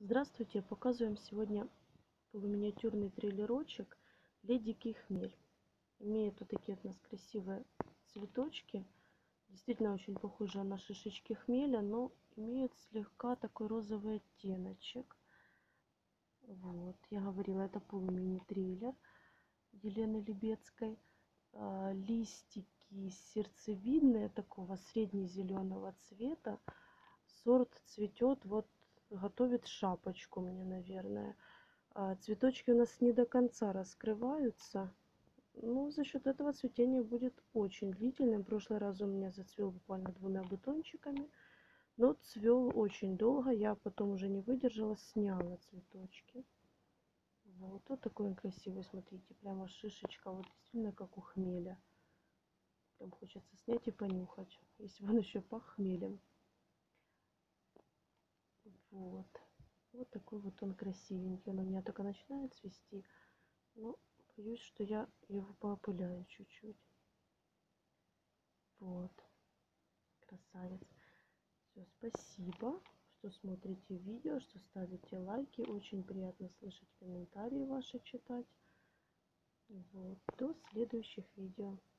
Здравствуйте! Показываем сегодня полуминиатюрный трейлерочек «Дикий хмель». Имеет вот такие вот у нас красивые цветочки. Действительно очень похожи на шишечки хмеля, но имеют слегка такой розовый оттеночек. Вот, я говорила, это полумини-трейлер Елены Лебедской. Листики сердцевидные, такого средне-зеленого цвета. Сорт цветет, вот готовит шапочку мне, наверное. Цветочки у нас не до конца раскрываются. Но за счет этого цветение будет очень длительным. В прошлый раз у меня зацвел буквально 2 бутончиками. Но цвел очень долго. Я потом уже не выдержала, сняла цветочки. Вот такой он красивый, смотрите. Прямо шишечка. Вот действительно как у хмеля. Прям хочется снять и понюхать. Если бы он еще пах хмелем. Вот. Вот такой вот он красивенький. Он у меня только начинает цвести. Но боюсь, что я его поопыляю чуть-чуть. Вот. Красавец. Все, спасибо, что смотрите видео, что ставите лайки. Очень приятно слышать комментарии ваши, читать. Вот. До следующих видео.